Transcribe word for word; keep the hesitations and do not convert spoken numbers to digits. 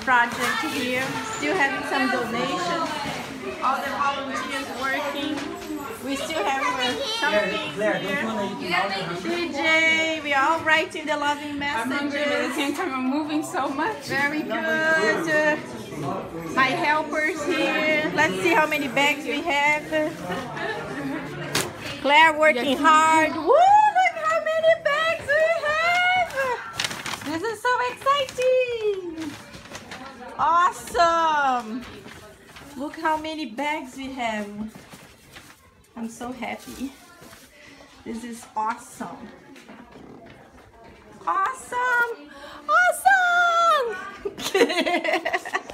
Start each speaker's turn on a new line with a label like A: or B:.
A: project here. Still having some donations. All the volunteers working. We still have uh, some things here. D J, we are all writing the loving messages.
B: At the same time, I'm moving so much.
A: Very good. Uh, my helpers here. Let's see how many bags we have. Claire working hard. Woo! Look how many bags we have. This is so exciting. Awesome. Look how many bags we have. I'm so happy. This is awesome. Awesome! Awesome!